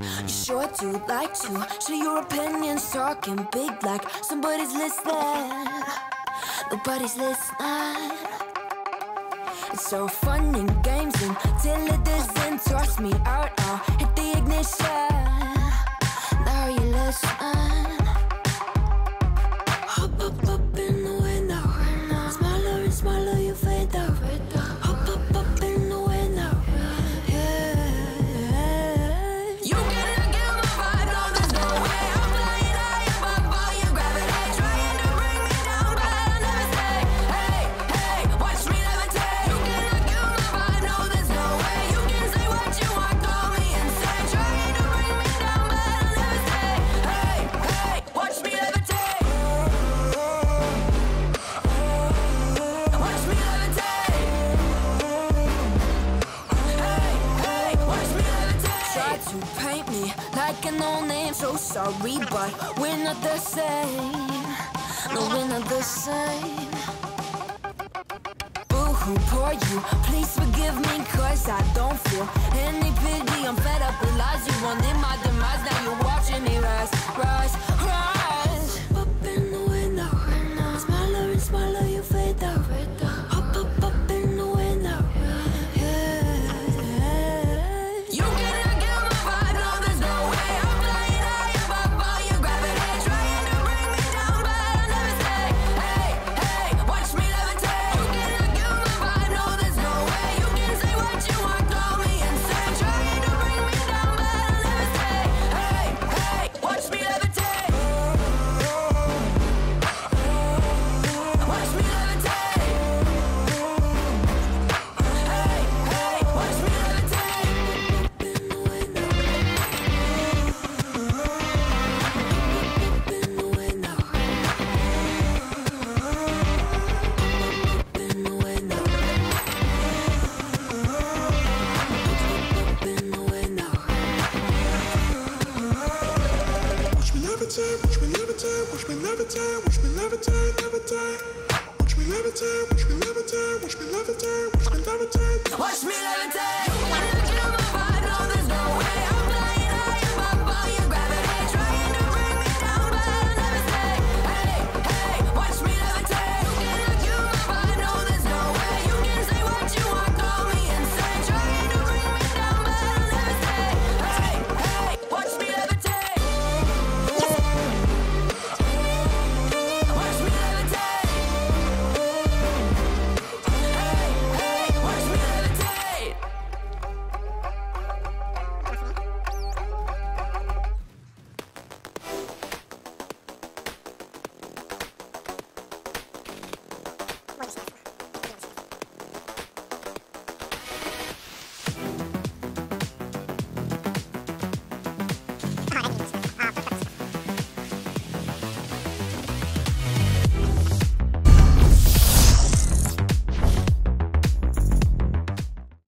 You sure do like to share your opinions, talking big like somebody's listening. Nobody's listening. It's so fun in games until it doesn't. Toss me out, I'll hit the ignition. Now you listen. Hop up in the window. Smaller and smaller you fade out. Hop up in the window. You cannot get my vibe, no there's no way. I'm flying high above all your gravity, trying to bring me down, but I'll never stay. Hey, hey, watch me levitate. You cannot get my vibe, no there's no way. You can say what you want, call me insane, trying to bring me down, but I'll never stay. Hey, hey, watch me levitate. Watch me levitate. Hey, hey, watch me levitate. Try to paint me like an old name, so sorry, but we're not the same. No, we're not the same. Boo-hoo, poor you, please forgive me, cause I don't feel any pity. I'm fed up with lies, you wanted my demise. Now you're watching me rise, rise, rise. Up in the window. Smaller and smaller you fade out. Hop up in the window. You cannot get my vibe, no there's no way. I'm flying high above all your gravity, trying to bring me down, but I'll never stay. Hey, hey, watch me levitate. You cannot get my vibe, no there's no way. You can say what you want, call me insane, trying to bring me down, but I'll never stay. Hey, hey, watch me levitate. Watch me levitate. Hey, hey, watch me levitate. Up in the window. Up in the window. Up in the window. Up in the window. Watch me levitate, watch me levitate, watch me levitate, watch me levitate, levitate. Watch me levitate, watch me levitate, watch me levitate, watch me levitate. Watch me levitate.